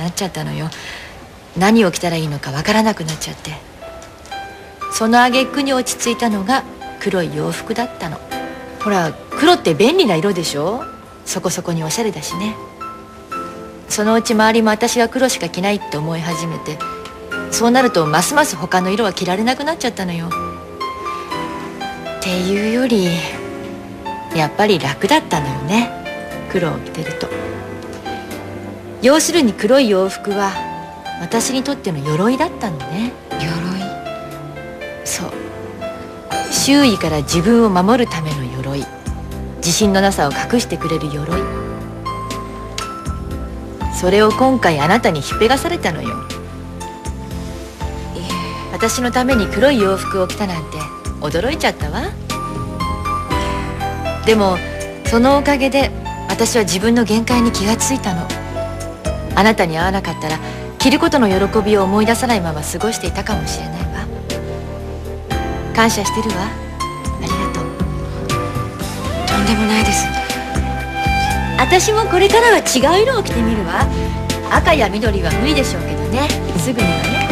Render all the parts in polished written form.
なっちゃったのよ。何を着たらいいのかわからなくなっちゃって。その挙句に落ち着いたのが黒い洋服だったの。ほら、黒って便利な色でしょ。そこそこにおしゃれだしね。そのうち周りも私が黒しか着ないって思い始めて、そうなるとますます他の色は着られなくなっちゃったのよ。っていうよりやっぱり楽だったのよね、黒を着てると。要するに黒い洋服は私にとっての鎧だったのね。鎧？そう、周囲から自分を守るための鎧、自信のなさを隠してくれる鎧。それを今回あなたにひっぺがされたのよ。私のために黒い洋服を着たなんて驚いちゃったわ。でもそのおかげで私は自分の限界に気がついたの。あなたに会わなかったら着ることの喜びを思い出さないまま過ごしていたかもしれないわ。感謝してるわ。ありがとう。 とんでもないです。 私もこれからは違う色を着てみるわ。赤や緑は無理でしょうけどね、すぐにはね。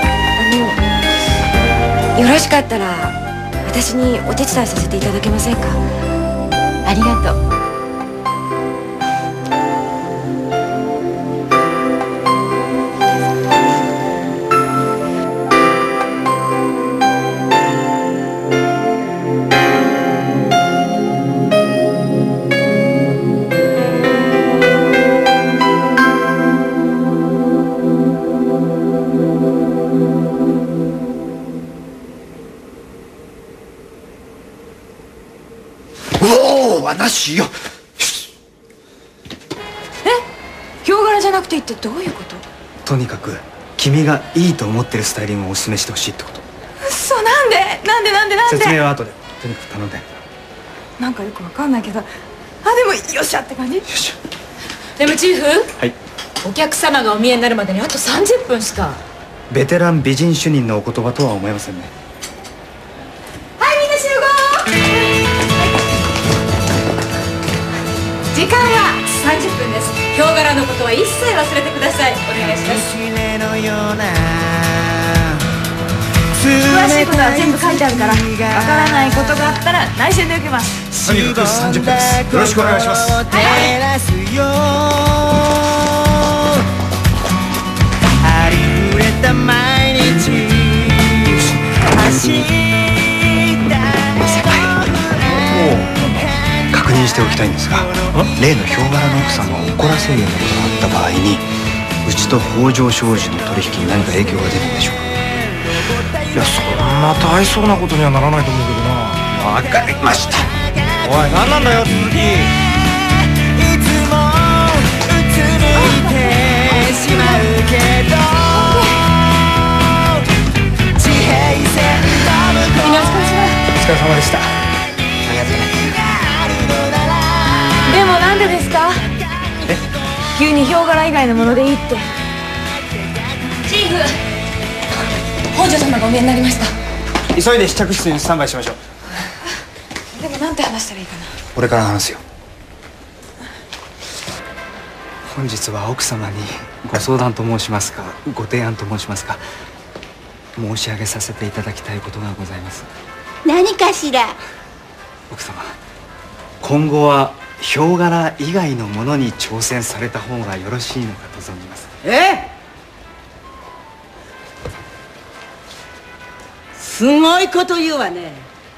よろしかったら私にお手伝いさせていただけませんか？ ありがとう。 なしよ。 ヒョウ柄じゃなくていいってどういうこと？ とにかく君がいいと思ってるスタイリングをお勧めしてほしいってこと。 嘘、なんで説明は後で。とにかく頼んで。 なんかよくわかんないけど、でもよっしゃって感じ。よっしゃ。 でもチーフ、 はい、 お客様がお見えになるまでにあと30分しか。 ベテラン美人主任のお言葉とは思えませんね。 はい、みんな集合。時間は30分です。ヒョウ柄のことは一切忘れてください。お願いします。詳しいことは全部書いてあるから、わからないことがあったら内緒で受けます。 とにかく30分です。よろしくお願いします。ありふれた毎日走った確認しておきたいんですが、例のヒョウ柄の奥さんを怒らせるようなことがあった場合に、うちと北条商事の取引に何か影響が出るんでしょうか？いや、そんな大層なことにはならないと思うけどな。わかりました。おい、何なんだよ、続き。いつもうつむいてしまうけど、地平線の向こう。 みんなお疲れ様。 お疲れ様でした。ありがとうね。 でもなんでですか？急にヒョウ柄以外のものでいいって。 チーフ、北条様がお見えになりました。 急いで試着室にスタンバイしましょう。 でもなんて話したらいいかな。 俺から話すよ。本日は奥様にご相談と申しますか、ご提案と申しますか、申し上げさせていただきたいことがございます。 何かしら？ 奥様、今後はヒョウ柄以外のものに挑戦された方がよろしいのかと存じます。 すごいこと言うわね。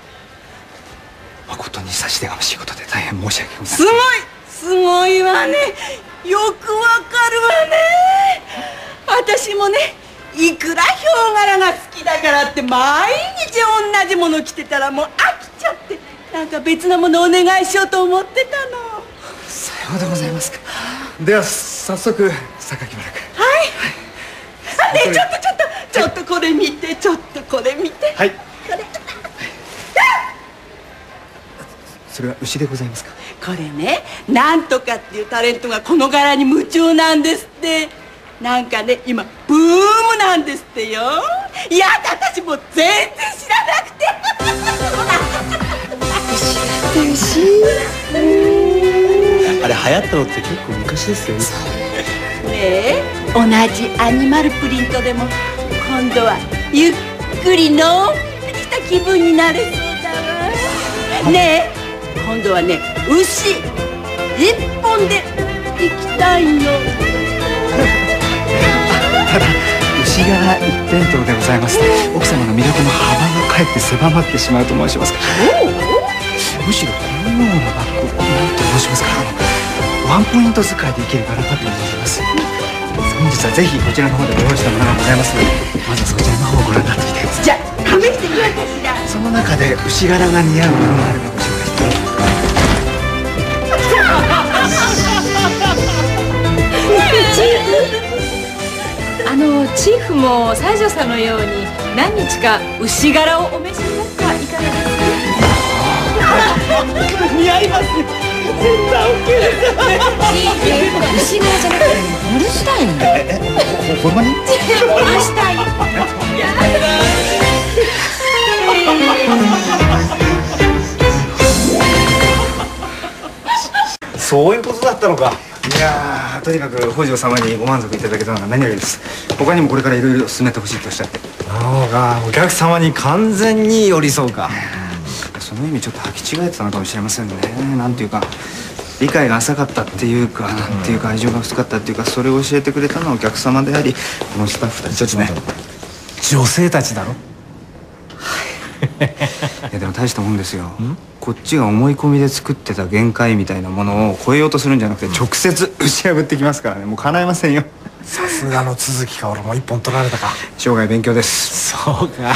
誠に差し出がましいことで大変申し訳ございません。 すごいわね。よくわかるわね。私もね、いくらヒョウ柄が好きだからって毎日同じもの着てたらもう飽きちゃって、なんか別なものお願いしようと思ってたの。 さようでございますか。では早速榊原君。 ねえ、ちょっとこれ見て、ちょっとこれ見て。 はい。 これ。 それは牛でございますか？ これね、なんとかっていうタレントがこの柄に夢中なんですって。なんかね、今ブームなんですってよ。いやだ、私もう全然知らなくて。 あれ流行ったのって結構昔ですよね。 ねえ、 同じアニマルプリントでも今度はゆっくりのんびりした気分になれそうだわ。ねえ、今度はね、牛一本で行きたいの。 ただ牛柄一辺倒でございますと奥様の魅力の幅がかえって狭まってしまうと申しますか、むしろこのようなバッグなんと申しますか、ワンポイント使いでいけるかなと思います。本日はぜひこちらの方でご用意したものがございますので、まずはそちらの方をご覧になってみてください。 じゃあ試してみようかしら。 その中で牛柄が似合うものがあればご紹介してチーフも西条さんのように何日か牛柄をお召しになってはいかがですか？ 似合いますよ。絶対 OK です。 牛柄じゃなくてホルスタイン。 ホルマリン？ ホルスタイン。 そういうことだったのか。いやとにかく北条様にご満足いただけたのが何よりです。他にもこれからいろいろ進めてほしいとおっしゃって。 そうか、お客様に完全に寄り添うか。 その意味ちょっと履き違えてたのかもしれませんね。なんていうか理解が浅かったっていうか、なんていうか愛情が薄かったっていうか、それを教えてくれたのはお客様でありこのスタッフたちですね。 女性たちだろ。 いやでも大したもんですよ。こっちが思い込みで作ってた限界みたいなものを超えようとするんじゃなくて直接打ち破ってきますからね。もう叶いませんよ。 さすがの都築薫も一本取られたか。 生涯勉強です。 そうか。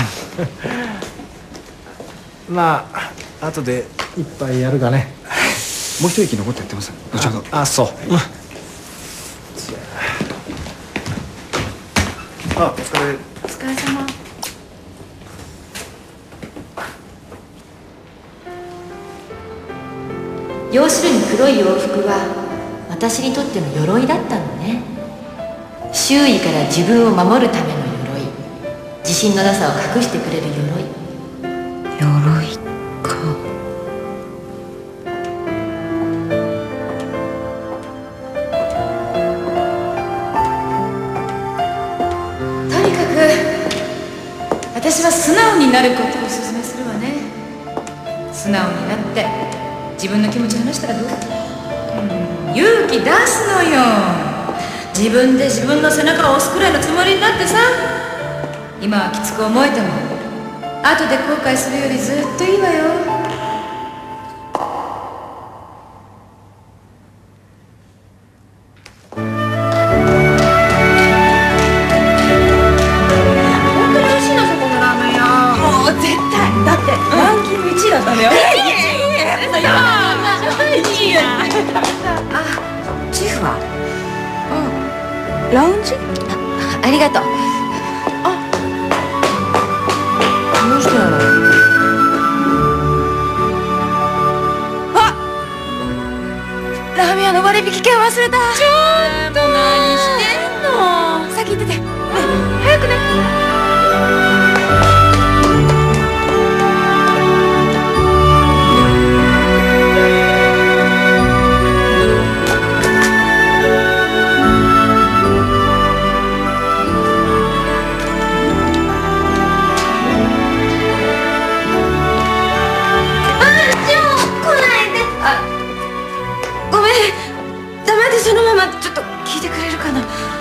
まあ後で一杯やるかね。 もう一息残ってやってます。後ほど。 あ、そう。 あ、お疲れ。 お疲れ様。 要するに黒い洋服は私にとっての鎧だったのね。周囲から自分を守るための鎧、自信のなさを隠してくれる鎧。 鎧か。 とにかく私は素直になることをお勧めするわね。素直になって自分の気持ちを話したらどう？勇気出すのよ。自分で自分の背中を押すくらいのつもりになってさ。今はきつく思えても後で後悔するよりずっといいわよ。本当に美味しいの、そこのラーメン屋。もう絶対だってランキング1位だったのよ。 チーフは？ラウンジ？ ありがとう。 どうしてなの？ ラーメン屋の割引券忘れた。ちょっと何してんの。先行ってて。早くね。そのままちょっと聞いてくれるかな。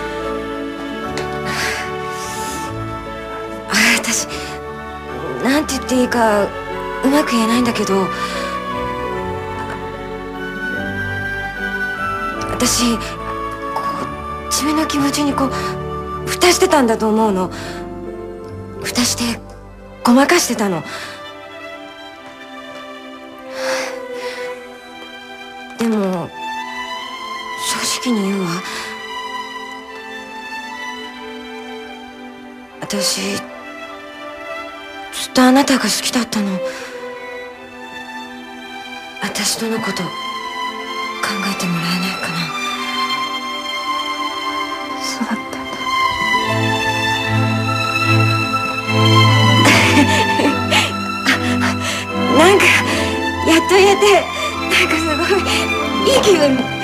私なんて言っていいかうまく言えないんだけど、私こう自分の気持ちにこう蓋してたんだと思うの。蓋してごまかしてたの。でも正直に言うわ。私ずっとあなたが好きだったの。私とのこと考えてもらえないかな。そうだったんだ。なんかやっと言えて、なんかすごいいい気分。